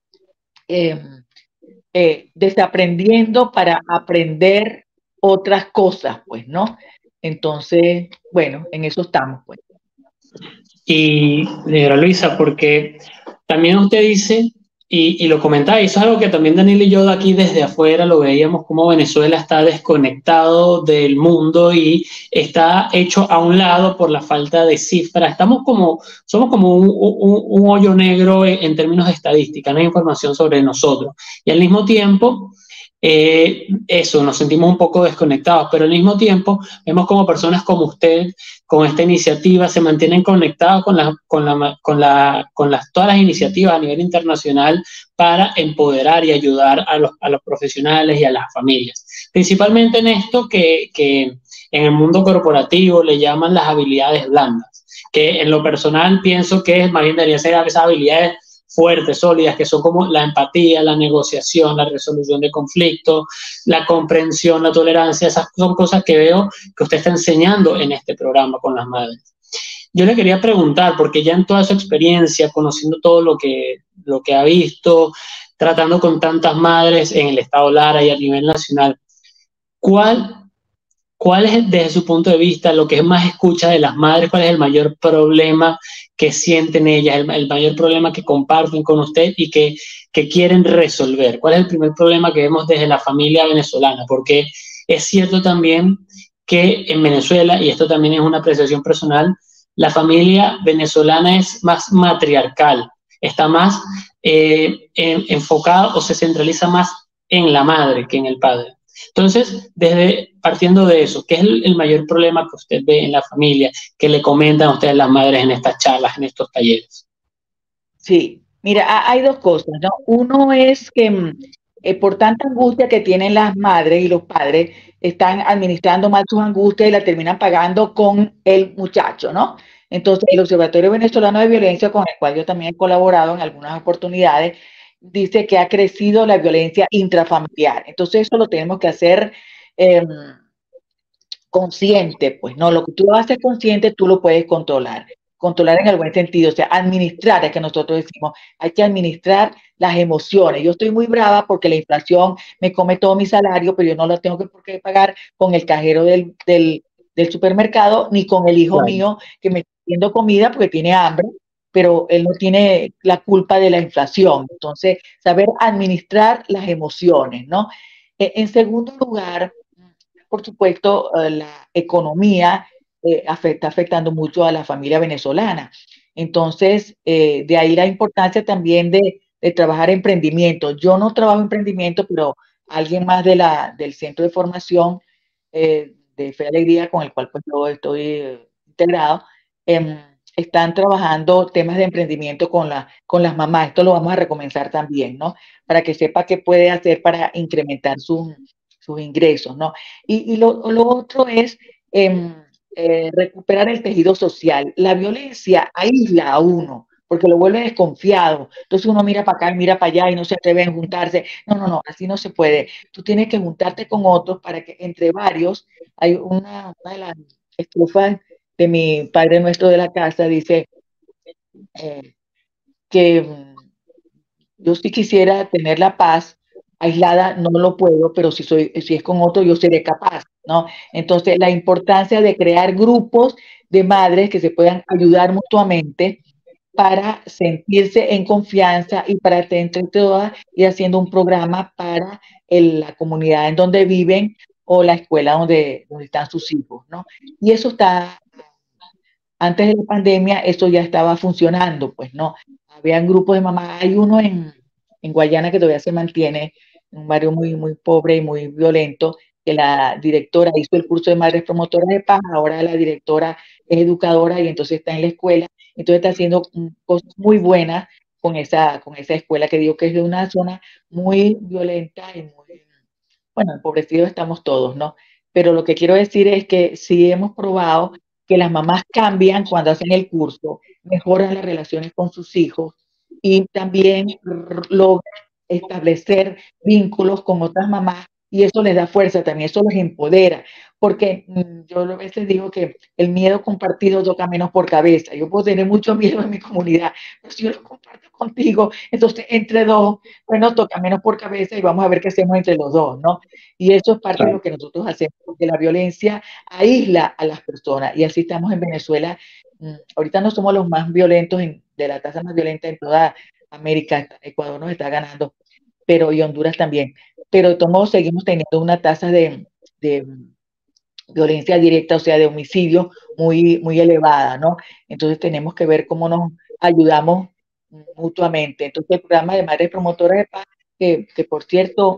desaprendiendo para aprender otras cosas, pues, ¿no? Entonces, bueno, en eso estamos, pues. Y, señora Luisa, porque también usted dice, y lo comentaba, y eso es algo que también Daniel y yo de aquí desde afuera lo veíamos, como Venezuela está desconectado del mundo y está hecho a un lado por la falta de cifras. Somos como un hoyo negro en términos de estadística, no hay información sobre nosotros. Y al mismo tiempo, eso, nos sentimos un poco desconectados, pero al mismo tiempo vemos como personas como usted, con esta iniciativa, se mantienen conectados con todas las iniciativas a nivel internacional para empoderar y ayudar a los profesionales y a las familias. Principalmente en esto que en el mundo corporativo le llaman las habilidades blandas, que en lo personal pienso que más bien deberían ser esas habilidades fuertes, sólidas, que son como la empatía, la negociación, la resolución de conflictos, la comprensión, la tolerancia. Esas son cosas que veo que usted está enseñando en este programa con las madres. Yo le quería preguntar, porque ya en toda su experiencia, conociendo todo lo que ha visto, tratando con tantas madres en el estado Lara y a nivel nacional, ¿cuál es, desde su punto de vista, lo que más escucha de las madres? ¿Cuál es el mayor problema que sienten ellas, el mayor problema que comparten con usted y que quieren resolver? ¿Cuál es el primer problema que vemos desde la familia venezolana? Porque es cierto también que en Venezuela, y esto también es una apreciación personal, la familia venezolana es más matriarcal, está más enfocada o se centraliza más en la madre que en el padre. Entonces, partiendo de eso, ¿qué es el mayor problema que usted ve en la familia, que le comentan a ustedes las madres en estas charlas, en estos talleres? Sí, mira, hay dos cosas, ¿no? Uno es que por tanta angustia que tienen las madres y los padres, están administrando mal sus angustias y la terminan pagando con el muchacho, ¿no? Entonces, el Observatorio Venezolano de Violencia, con el cual yo también he colaborado en algunas oportunidades, dice que ha crecido la violencia intrafamiliar. Entonces, eso lo tenemos que hacer consciente, pues, ¿no? Lo que tú haces consciente, tú lo puedes controlar. controlar en el buen sentido, o sea, administrar, es que nosotros decimos, hay que administrar las emociones. Yo estoy muy brava porque la inflación me come todo mi salario, pero yo no lo tengo por qué pagar con el cajero del supermercado, ni con el hijo mío que me está haciendo comida porque tiene hambre, pero él no tiene la culpa de la inflación. Entonces, saber administrar las emociones, ¿no? En segundo lugar, por supuesto, la economía está afectando mucho a la familia venezolana. Entonces, de ahí la importancia también de trabajar emprendimiento. Yo no trabajo emprendimiento, pero alguien más del centro de formación de Fe y Alegría, con el cual pues, yo estoy integrado, están trabajando temas de emprendimiento con las mamás. Esto lo vamos a recomenzar también, ¿no? Para que sepa qué puede hacer para incrementar sus ingresos, ¿no? Y lo otro es recuperar el tejido social. La violencia aísla a uno, porque lo vuelve desconfiado. Entonces uno mira para acá y mira para allá y no se atreve a juntarse. No, no, no, así no se puede. Tú tienes que juntarte con otros para que entre varios, hay una de las estrofas de mi Padre Nuestro de la casa, dice que yo sí quisiera tener la paz, aislada no lo puedo, pero si es con otro yo seré capaz, ¿no? Entonces, la importancia de crear grupos de madres que se puedan ayudar mutuamente para sentirse en confianza y para entre todas ir haciendo un programa para la comunidad en donde viven o la escuela donde están sus hijos, ¿no? Y eso está, antes de la pandemia, eso ya estaba funcionando, pues, ¿no? Habían grupos de mamás, hay uno en Guayana que todavía se mantiene, en un barrio muy, muy pobre y muy violento, que la directora hizo el curso de madres promotoras de paz, ahora la directora es educadora y entonces está en la escuela, entonces está haciendo cosas muy buenas con esa escuela que digo que es de una zona muy violenta y muy, bueno, empobrecidos estamos todos, ¿no? Pero lo que quiero decir es que sí hemos probado que las mamás cambian cuando hacen el curso, mejoran las relaciones con sus hijos y también logran establecer vínculos con otras mamás y eso les da fuerza también, eso los empodera, porque yo a veces digo que el miedo compartido toca menos por cabeza. Yo puedo tener mucho miedo en mi comunidad, pero si yo lo comparto contigo, entonces entre dos, bueno, toca menos por cabeza y vamos a ver qué hacemos entre los dos, ¿no? Y eso es parte de lo que nosotros hacemos, porque la violencia aísla a las personas y así estamos en Venezuela. Ahorita no somos los más violentos, de la tasa más violenta en toda América. Ecuador nos está ganando, pero y Honduras también. Pero de todos modos seguimos teniendo una tasa de violencia directa, o sea, de homicidio muy, muy elevada, ¿no? Entonces tenemos que ver cómo nos ayudamos mutuamente. Entonces el programa de Madres Promotoras de Paz, que por cierto,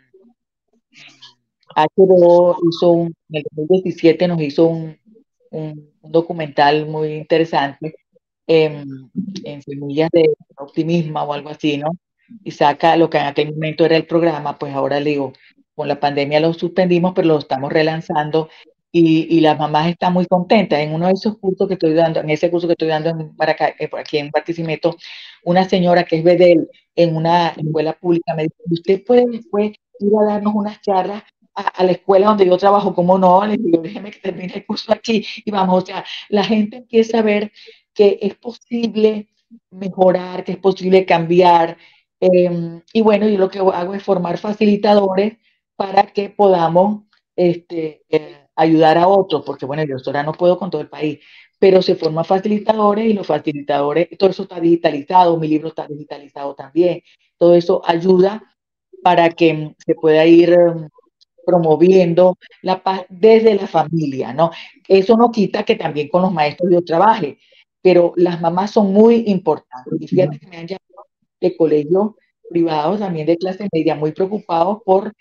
HBO en el 2017 nos hizo un documental muy interesante en Semillas de Optimismo o algo así, ¿no? Y saca lo que en aquel momento era el programa, pues ahora le digo, con la pandemia lo suspendimos, pero lo estamos relanzando y las mamás están muy contentas. En uno de esos cursos que estoy dando, en ese curso que estoy dando aquí en Barquisimeto, una señora que es Bedel en una escuela pública me dice, ¿usted puede después ir a darnos unas charlas a la escuela donde yo trabajo? ¿Cómo no? Le digo, déjeme que termine el curso aquí y vamos, o sea, la gente empieza a ver que es posible mejorar, que es posible cambiar. Y bueno, yo lo que hago es formar facilitadores para que podamos ayudar a otros, porque bueno, yo sola no puedo con todo el país, pero se forman facilitadores y los facilitadores, todo eso está digitalizado, mi libro está digitalizado también, todo eso ayuda para que se pueda ir promoviendo la paz desde la familia, ¿no? Eso no quita que también con los maestros yo trabaje, pero las mamás son muy importantes. Y fíjate que me han llamado de colegios privados, también de clase media, muy preocupados por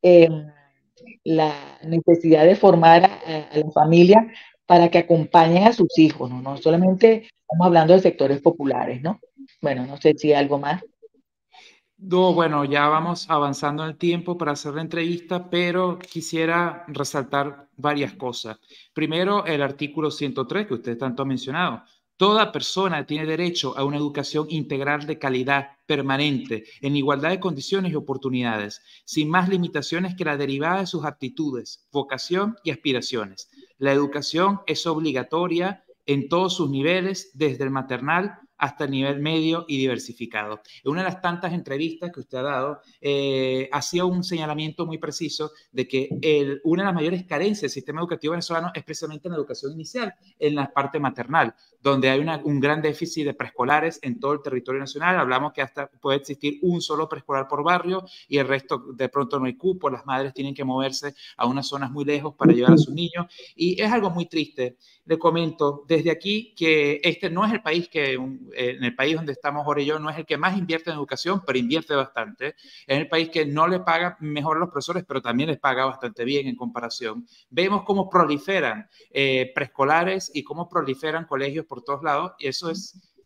la necesidad de formar a la familia para que acompañen a sus hijos, ¿no? No solamente estamos hablando de sectores populares, ¿no? Bueno, no sé si hay algo más. No, bueno, ya vamos avanzando en el tiempo para hacer la entrevista, pero quisiera resaltar varias cosas. Primero, el artículo 103 que usted tanto ha mencionado. Toda persona tiene derecho a una educación integral de calidad, permanente, en igualdad de condiciones y oportunidades, sin más limitaciones que la derivada de sus aptitudes, vocación y aspiraciones. La educación es obligatoria en todos sus niveles, desde el maternal hasta el nivel medio y diversificado. En una de las tantas entrevistas que usted ha dado, hacía un señalamiento muy preciso de que una de las mayores carencias del sistema educativo venezolano es precisamente en la educación inicial, en la parte maternal, donde hay un gran déficit de preescolares en todo el territorio nacional. Hablamos que hasta puede existir un solo preescolar por barrio y el resto de pronto no hay cupo, las madres tienen que moverse a unas zonas muy lejos para llevar a sus niños y es algo muy triste. Le comento desde aquí que este no es el país en el país donde estamos ahora y yo, no es el que más invierte en educación, pero invierte bastante. Es el país que no le paga mejor a los profesores, pero también les paga bastante bien en comparación. Vemos cómo proliferan preescolares y cómo proliferan colegios por todos lados, y eso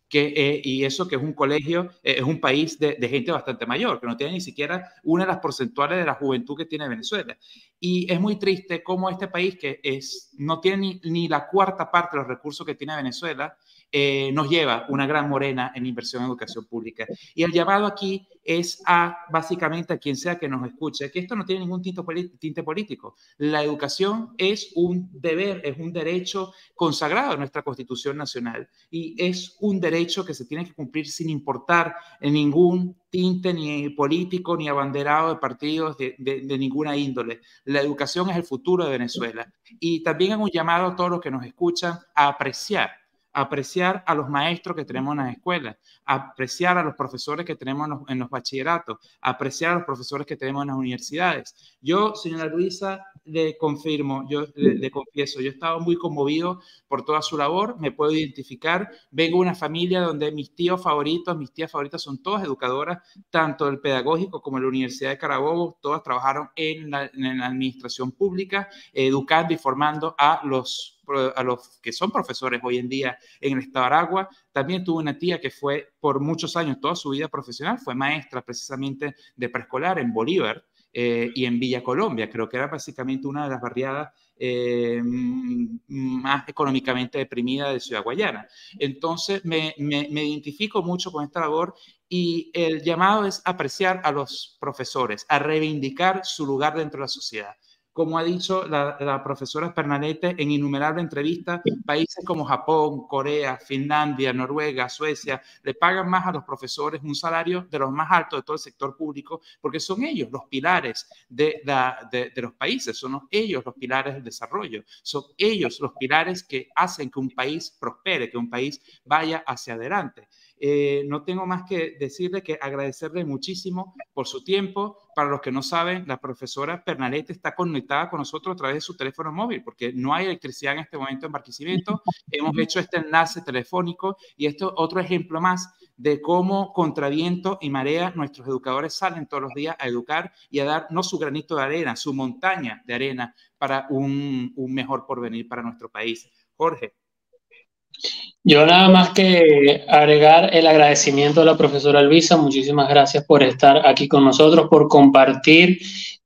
que es un colegio, es un país de gente bastante mayor, que no tiene ni siquiera una de las porcentuales de la juventud que tiene Venezuela. Y es muy triste cómo este país, que no tiene ni la cuarta parte de los recursos que tiene Venezuela, nos lleva una gran morena en inversión en educación pública. Y el llamado aquí es básicamente a quien sea que nos escuche, que esto no tiene ningún tinte político. La educación es un deber, es un derecho consagrado en nuestra Constitución Nacional y es un derecho que se tiene que cumplir sin importar en ningún tinte ni político ni abanderado de partidos de ninguna índole. La educación es el futuro de Venezuela. Y también es un llamado a todos los que nos escuchan a apreciar a los maestros que tenemos en las escuelas, apreciar a los profesores que tenemos en los bachilleratos, apreciar a los profesores que tenemos en las universidades. Yo, señora Luisa, le confirmo, le confieso, yo he estado muy conmovido por toda su labor, me puedo identificar, vengo de una familia donde mis tías favoritas son todas educadoras, tanto del pedagógico como de la Universidad de Carabobo, todas trabajaron en la administración pública, educando y formando a los que son profesores hoy en día en el estado de Aragua. También tuve una tía que fue por muchos años, toda su vida profesional, fue maestra precisamente de preescolar en Bolívar y en Villa Colombia. Creo que era básicamente una de las barriadas más económicamente deprimidas de Ciudad Guayana. Entonces me identifico mucho con esta labor y el llamado es apreciar a los profesores, a reivindicar su lugar dentro de la sociedad. Como ha dicho la profesora Pernalete en innumerables entrevistas, países como Japón, Corea, Finlandia, Noruega, Suecia, le pagan más a los profesores un salario de los más altos de todo el sector público, porque son ellos los pilares de los países, son ellos los pilares del desarrollo, son ellos los pilares que hacen que un país prospere, que un país vaya hacia adelante. No tengo más que decirle que agradecerle muchísimo por su tiempo. Para los que no saben, la profesora Pernalete está conectada con nosotros a través de su teléfono móvil porque no hay electricidad en este momento en Barquisimeto. Hemos hecho este enlace telefónico y esto es otro ejemplo más de cómo contra viento y marea nuestros educadores salen todos los días a educar y a dar no su granito de arena, su montaña de arena para un mejor porvenir para nuestro país. Jorge. Yo nada más que agregar el agradecimiento a la profesora Luisa. Muchísimas gracias por estar aquí con nosotros, por compartir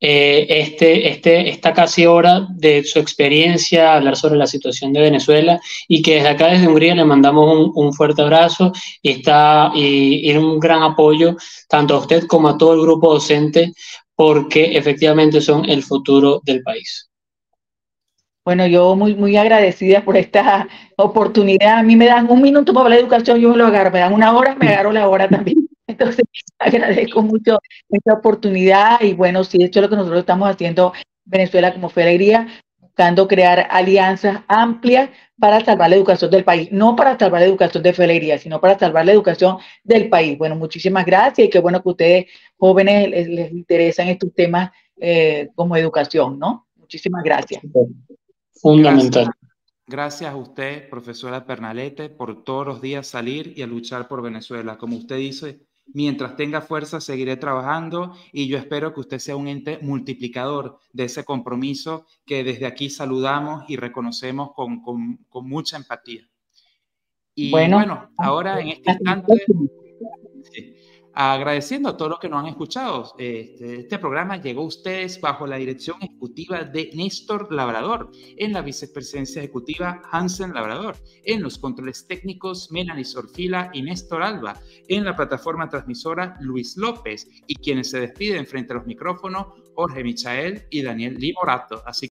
esta casi hora de su experiencia, hablar sobre la situación de Venezuela y que desde acá, desde Hungría, le mandamos un fuerte abrazo y un gran apoyo tanto a usted como a todo el grupo docente porque efectivamente son el futuro del país. Bueno, yo muy agradecida por esta oportunidad. A mí me dan un minuto para hablar de educación, yo me lo agarro. Me dan una hora, me agarro la hora también. Entonces, agradezco mucho esta oportunidad y bueno, sí, esto es lo que nosotros estamos haciendo en Venezuela como Fe Alegría, buscando crear alianzas amplias para salvar la educación del país. No para salvar la educación de Fe Alegría, sino para salvar la educación del país. Bueno, muchísimas gracias y qué bueno que a ustedes jóvenes les interesan estos temas como educación, ¿no? Muchísimas gracias. Fundamental. Gracias a usted, profesora Pernalete, por todos los días salir y a luchar por Venezuela. Como usted dice, mientras tenga fuerza seguiré trabajando y yo espero que usted sea un ente multiplicador de ese compromiso que desde aquí saludamos y reconocemos con mucha empatía. Y bueno, ahora en este instante... Sí. Agradeciendo a todos los que nos han escuchado. Este programa llegó a ustedes bajo la dirección ejecutiva de Néstor Labrador, en la vicepresidencia ejecutiva Hansen Labrador, en los controles técnicos Melanie Sorfila y Néstor Alba, en la plataforma transmisora Luis López y quienes se despiden frente a los micrófonos Jorge Michael y Daniel Limorato. Así